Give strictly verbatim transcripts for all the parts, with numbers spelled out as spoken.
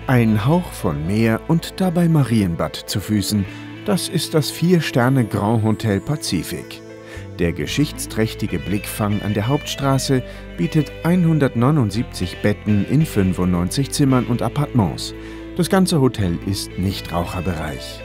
Ein Hauch von Meer und dabei Marienbad zu Füßen, das ist das Vier-Sterne Grand Hotel Pazifik. Der geschichtsträchtige Blickfang an der Hauptstraße bietet hundertneunundsiebzig Betten in fünfundneunzig Zimmern und Appartements. Das ganze Hotel ist Nichtraucherbereich.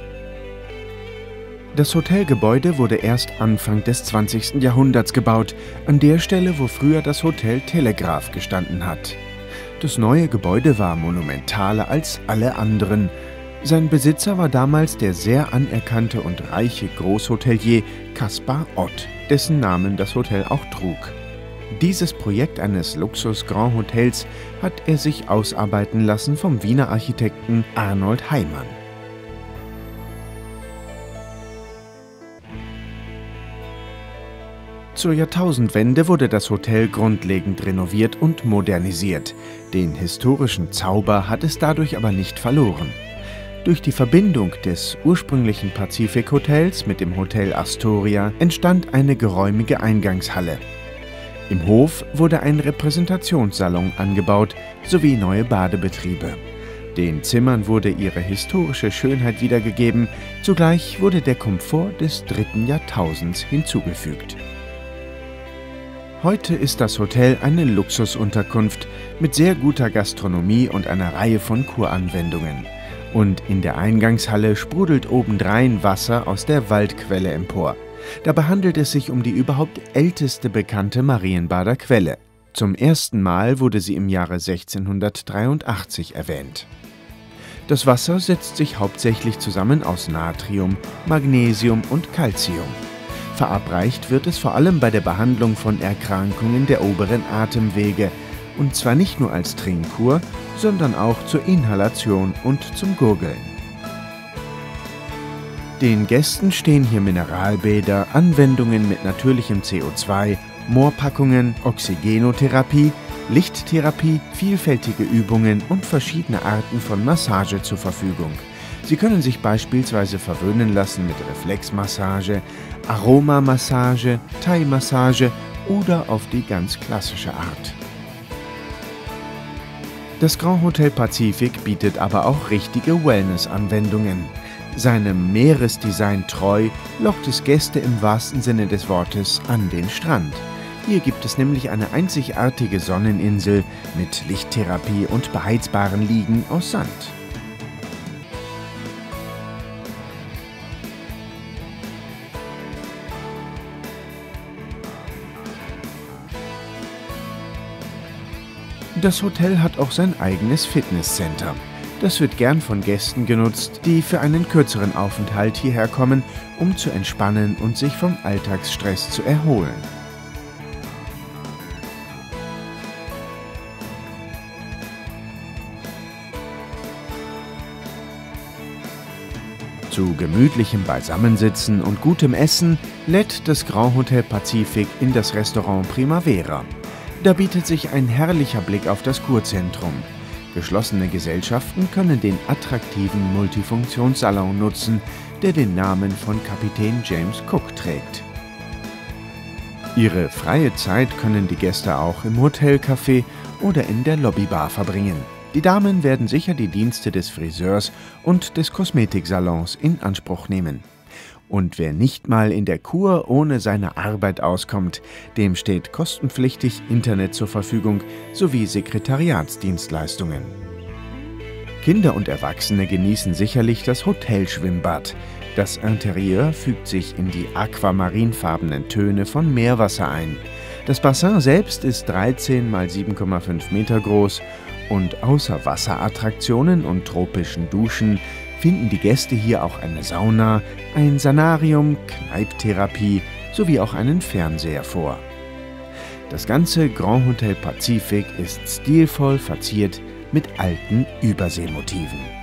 Das Hotelgebäude wurde erst Anfang des zwanzigsten Jahrhunderts gebaut, an der Stelle, wo früher das Hotel Telegraph gestanden hat. Das neue Gebäude war monumentaler als alle anderen. Sein Besitzer war damals der sehr anerkannte und reiche Großhotelier Caspar Ott, dessen Namen das Hotel auch trug. Dieses Projekt eines Luxus-Grand-Hotels hat er sich ausarbeiten lassen vom Wiener Architekten Arnold Heimann. Zur Jahrtausendwende wurde das Hotel grundlegend renoviert und modernisiert. Den historischen Zauber hat es dadurch aber nicht verloren. Durch die Verbindung des ursprünglichen Pazifik-Hotels mit dem Hotel Astoria entstand eine geräumige Eingangshalle. Im Hof wurde ein Repräsentationssalon angebaut sowie neue Badebetriebe. Den Zimmern wurde ihre historische Schönheit wiedergegeben, zugleich wurde der Komfort des dritten Jahrtausends hinzugefügt. Heute ist das Hotel eine Luxusunterkunft mit sehr guter Gastronomie und einer Reihe von Kuranwendungen. Und in der Eingangshalle sprudelt obendrein Wasser aus der Waldquelle empor. Dabei handelt es sich um die überhaupt älteste bekannte Marienbader Quelle. Zum ersten Mal wurde sie im Jahre sechzehnhundertdreiundachtzig erwähnt. Das Wasser setzt sich hauptsächlich zusammen aus Natrium, Magnesium und Calcium. Verabreicht wird es vor allem bei der Behandlung von Erkrankungen der oberen Atemwege, und zwar nicht nur als Trinkkur, sondern auch zur Inhalation und zum Gurgeln. Den Gästen stehen hier Mineralbäder, Anwendungen mit natürlichem C O zwei, Moorpackungen, Oxygenotherapie, Lichttherapie, vielfältige Übungen und verschiedene Arten von Massage zur Verfügung. Sie können sich beispielsweise verwöhnen lassen mit Reflexmassage, Aromamassage, Thai-Massage oder auf die ganz klassische Art. Das Grand Hotel Pazifik bietet aber auch richtige Wellness-Anwendungen. Seinem Meeresdesign treu lockt es Gäste im wahrsten Sinne des Wortes an den Strand. Hier gibt es nämlich eine einzigartige Sonneninsel mit Lichttherapie und beheizbaren Liegen aus Sand. Das Hotel hat auch sein eigenes Fitnesscenter. Das wird gern von Gästen genutzt, die für einen kürzeren Aufenthalt hierher kommen, um zu entspannen und sich vom Alltagsstress zu erholen. Zu gemütlichem Beisammensitzen und gutem Essen lädt das Grand Hotel Pazifik in das Restaurant Primavera. Da bietet sich ein herrlicher Blick auf das Kurzentrum. Geschlossene Gesellschaften können den attraktiven Multifunktionssalon nutzen, der den Namen von Kapitän James Cook trägt. Ihre freie Zeit können die Gäste auch im Hotelcafé oder in der Lobbybar verbringen. Die Damen werden sicher die Dienste des Friseurs und des Kosmetiksalons in Anspruch nehmen. Und wer nicht mal in der Kur ohne seine Arbeit auskommt, dem steht kostenpflichtig Internet zur Verfügung sowie Sekretariatsdienstleistungen. Kinder und Erwachsene genießen sicherlich das Hotelschwimmbad. Das Interieur fügt sich in die aquamarinfarbenen Töne von Meerwasser ein. Das Bassin selbst ist dreizehn mal sieben Komma fünf Meter groß und außer Wasserattraktionen und tropischen Duschen finden die Gäste hier auch eine Sauna, ein Sanarium, Kneipptherapie sowie auch einen Fernseher vor. Das ganze Grand Hotel Pazifik ist stilvoll verziert mit alten Überseemotiven.